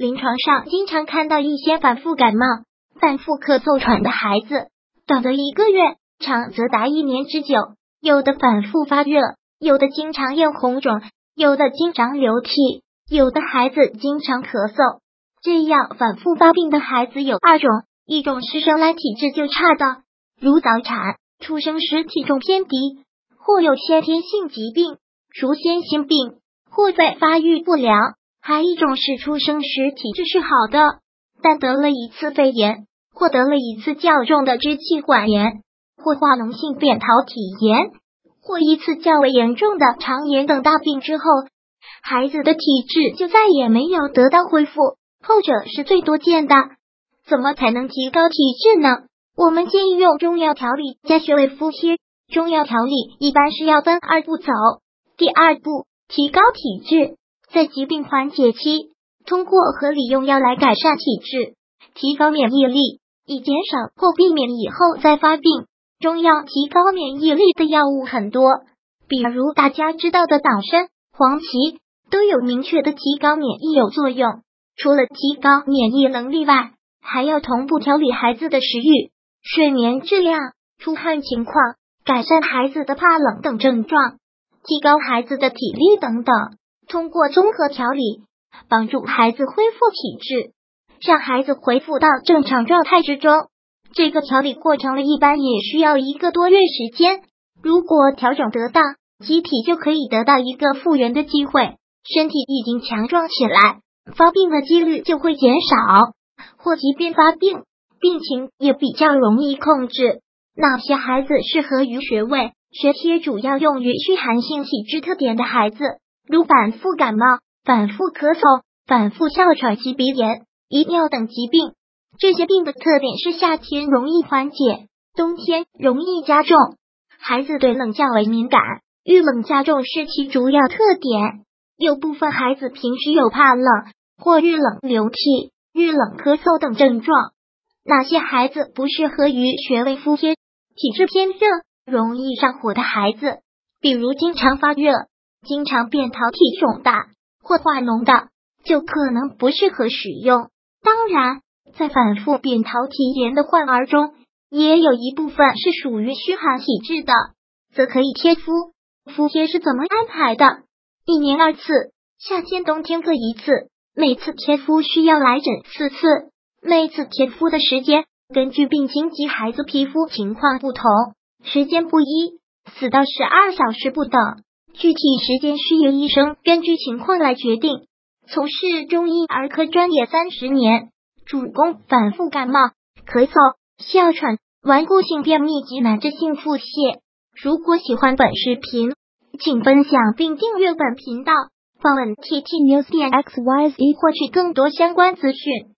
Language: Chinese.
临床上经常看到一些反复感冒、反复咳嗽喘的孩子，短则1个月，长则达1年之久，有的反复发热，有的经常有红肿，有的经常流涕，有的孩子经常咳嗽。这样反复发病的孩子有2种，一种是生来体质就差的，如早产，出生时体重偏低，或有先天性疾病，如先心病，或在发育不良；还一种是出生时体质是好的，但得了一次肺炎，或得了一次较重的支气管炎，或化脓性扁桃体炎，或一次较为严重的肠炎等大病之后，孩子的体质就再也没有得到恢复，后者是最多见的。怎么才能提高体质呢？我们建议用中药调理加穴位敷贴。中药调理一般是要分2步走。第2步，提高体质，在疾病缓解期，通过合理用药来改善体质，提高免疫力，以减少或避免以后再发病。中药提高免疫力的药物很多，比如大家知道的党参、黄芪都有明确的提高免疫有作用。除了提高免疫能力外，还要同步调理孩子的食欲、睡眠质量、出汗情况，改善孩子的怕冷等症状，提高孩子的体力等等。通过综合调理，帮助孩子恢复体质，让孩子恢复到正常状态之中。这个调理过程一般也需要1个多月时间。如果调整得当，机体就可以得到一个复原的机会，身体已经强壮起来，发病的几率就会减少，或即便发病，病情也比较容易控制。哪些孩子适合于穴位？穴贴主要用于虚寒性体质特点的孩子，如反复感冒、反复咳嗽、反复哮喘及鼻炎、遗尿等疾病。这些病的特点是夏天容易缓解，冬天容易加重。孩子对冷较为敏感，遇冷加重是其主要特点。有部分孩子平时有怕冷或遇冷流涕、遇冷咳嗽等症状。哪些孩子不适合于穴位敷贴？体质偏热、容易上火的孩子，比如经常发热、经常扁桃体肿大或化脓的，就可能不适合使用。当然，在反复扁桃体炎的患儿中，也有一部分是属于虚寒体质的，则可以贴敷。敷贴是怎么安排的？1年2次，夏天冬天各1次，每次贴敷需要来诊4次，每次贴敷的时间根据病情及孩子皮肤情况不同，时间不一，4到12小时不等，具体时间需由医生根据情况来决定。从事中医儿科专业30年，主攻反复感冒、咳嗽、哮喘、顽固性便秘及难治性腹泻。如果喜欢本视频，请分享并订阅本频道，访问 ttnews.xyz 获取更多相关资讯。